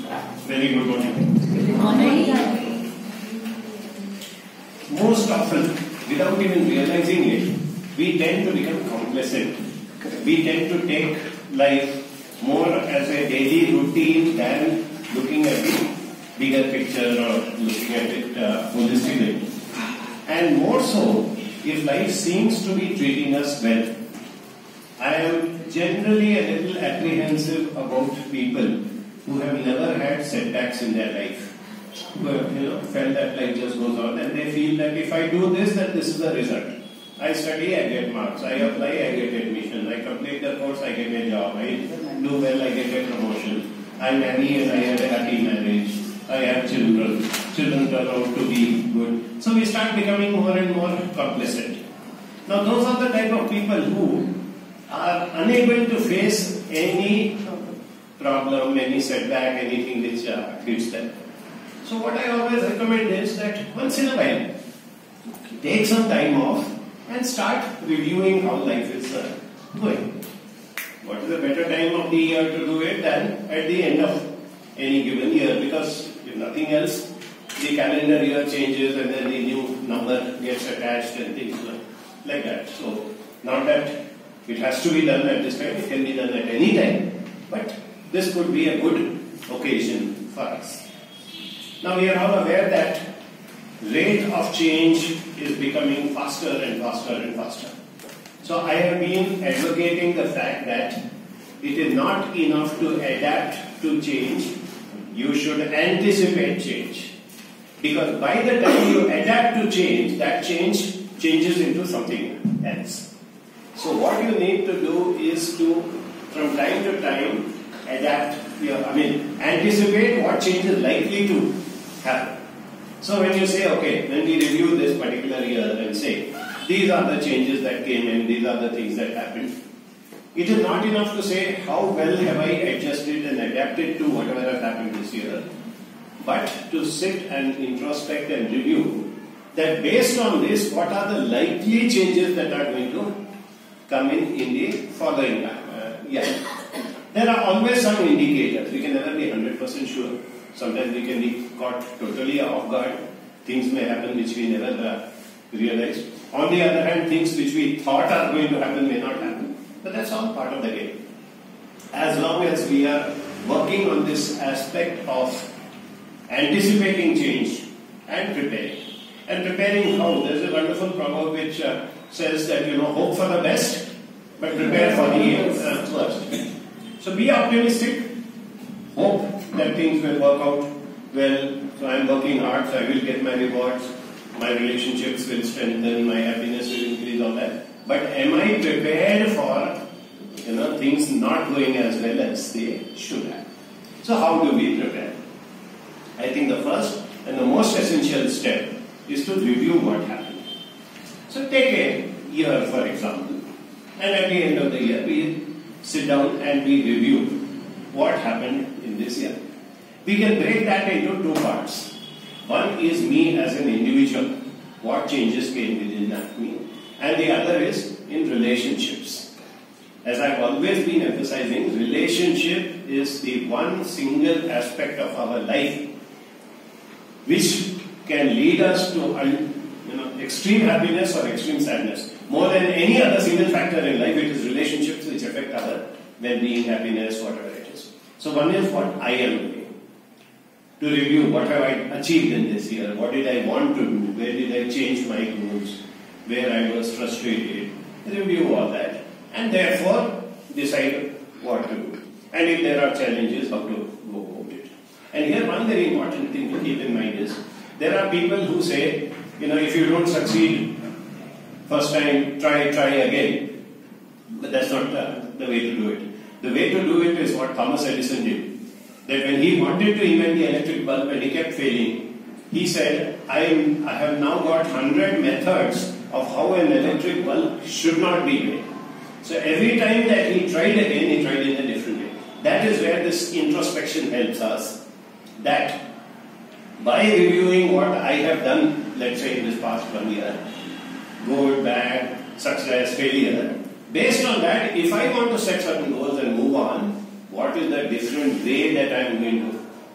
Very good morning. Good morning. Most often, without even realizing it, we tend to become complacent. We tend to take life more as a daily routine than looking at the bigger picture or looking at it holistically. And more so, if life seems to be treating us well. I am generally a little apprehensive about people who have never had setbacks in their life, who have felt that life just goes on and they feel that if I do this, that this is the result. I study, I get marks. I apply, I get admission. I complete the course, I get a job. I do well, I get a promotion. I marry and I have a happy marriage. I have children. Children turn out to be good. So we start becoming more and more complacent. Now those are the type of people who are unable to face any problem, any setback, anything which hits them. So what I always recommend is that once in a while, take some time off and start reviewing how life is going. What is a better time of the year to do it than at the end of any given year? Because if nothing else, the calendar year changes and then the new number gets attached and things like that. So not that it has to be done at this time, it can be done at any time. But this could be a good occasion for us. Now we are all aware that rate of change is becoming faster and faster and faster. So I have been advocating the fact that it is not enough to adapt to change, you should anticipate change. Because by the time you adapt to change, that change changes into something else. So what you need to do is to, from time to time, anticipate what change is likely to happen. So when you say, okay, when we review this particular year and say, these are the changes that came in, these are the things that happened, it is not enough to say, how well have I adjusted and adapted to whatever has happened this year, but to sit and introspect and review that based on this, what are the likely changes that are going to come in the following year. There are always some indicators. We can never be 100% sure. Sometimes we can be caught totally off guard. Things may happen which we never realized. On the other hand, things which we thought are going to happen may not happen. But that's all part of the game. As long as we are working on this aspect of anticipating change and preparing. And preparing how? There's a wonderful proverb which says that, hope for the best, but prepare for the worst. So be optimistic, hope that things will work out well. So I'm working hard, so I will get my rewards, my relationships will strengthen, my happiness will increase, all that. But am I prepared for things not going as well as they should have? So how do we prepare? I think the first and the most essential step is to review what happened. So take a year, for example, and at the end of the year, we sit down and we review what happened in this year. We can break that into two parts. One is me as an individual, what changes came within me, and the other is in relationships. As I've always been emphasizing, relationship is the one single aspect of our life which can lead us to extreme happiness or extreme sadness. More than any other single factor in life, it is relationships which affect our well-being, happiness, whatever it is. So one is what I am doing. To review what have I achieved in this year, what did I want to do, where did I change my goals, where I was frustrated, review all that, and therefore decide what to do. And if there are challenges, how to go about it. And here one very important thing to keep in mind is, there are people who say, if you don't succeed first time, try again. But that's not the way to do it. The way to do it is what Thomas Edison did. That when he wanted to invent the electric bulb and he kept failing, he said, I have now got 100 methods of how an electric bulb should not be made. So every time that he tried again, he tried in a different way. That is where this introspection helps us. That by reviewing what I have done, let's say in this past 1 year, good, bad, success, failure, based on that, if I want to set certain goals and move on, what is the different way that I am going to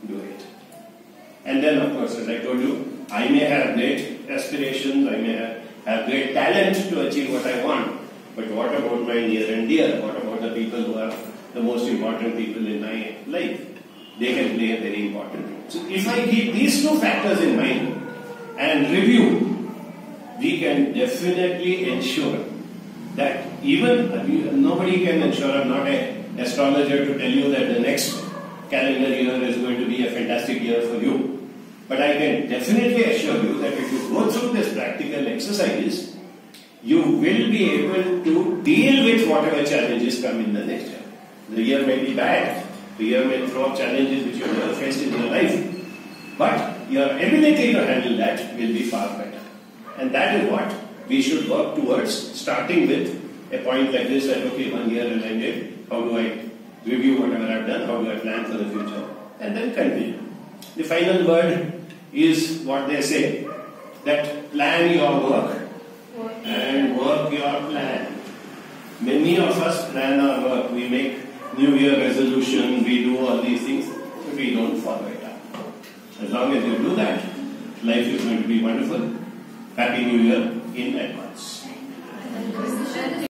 do it. And then, of course, as I told you, I may have great aspirations, I may have great talent to achieve what I want, but what about my near and dear? What about the people who are the most important people in my life? They can play a very important role. So if I keep these two factors in mind and review, we can definitely ensure that even nobody can ensure, I'm not an astrologer to tell you that the next calendar year is going to be a fantastic year for you. But I can definitely assure you that if you go through this practical exercise, you will be able to deal with whatever challenges come in the next year. The year may be bad, the year may throw up challenges which you have never faced in your life, but your ability to handle that will be far better. And that is what we should work towards, starting with a point like this, that okay, 1 year has ended, how do I review whatever I've done, how do I plan for the future, and then continue. The final word is what they say, that plan your work and work your plan. Many of us plan our work, we make New Year resolution, we do all these things, but we don't follow it up. As long as you do that, life is going to be wonderful. Happy New Year in advance.